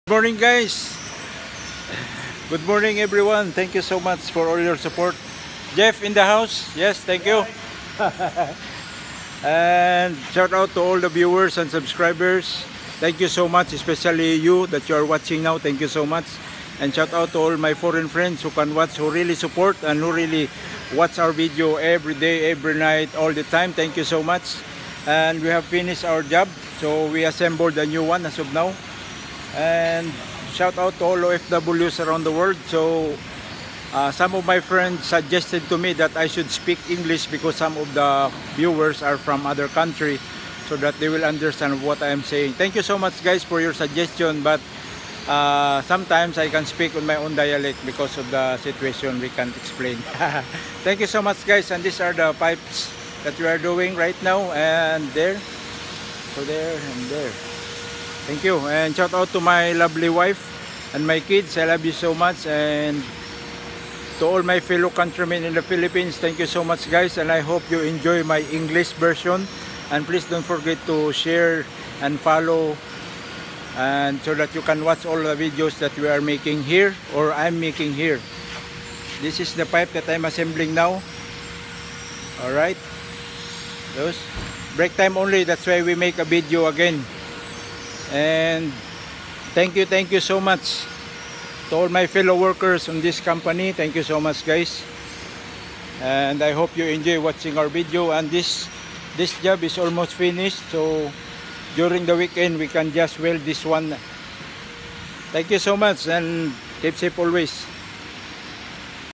Morning guys, good morning everyone. Thank you so much for all your support. Jeff in the house, yes, thank you. And shout out to all the viewers and subscribers. Thank you so much, especially you that you are watching now. Thank you so much. And shout out to all my foreign friends who can watch, who really support and who really watch our video every day, every night, all the time. Thank you so much. And we have finished our job, so we assembled a new one as of now. And shout out to all OFWs around the world. So some of my friends suggested to me that I should speak English because some of the viewers are from other country, so that they will understand what I am saying. Thank you so much guys for your suggestion, but sometimes I can speak on my own dialect because of the situation we can't explain. Thank you so much guys, and these are the pipes that we are doing right now, and there, so there and there. Thank you, and shout out to my lovely wife and my kids. I love you so much. And to all my fellow countrymen in the Philippines, thank you so much guys, and I hope you enjoy my English version. And please don't forget to share and follow, and so that you can watch all the videos that we are making here, or I'm making here. This is the pipe that I'm assembling now. Alright, those break time only, that's why we make a video again. And thank you so much to all my fellow workers on this company. Thank you so much guys, and I hope you enjoy watching our video. And this job is almost finished, so during the weekend we can just weld this one. Thank you so much, and keep safe always.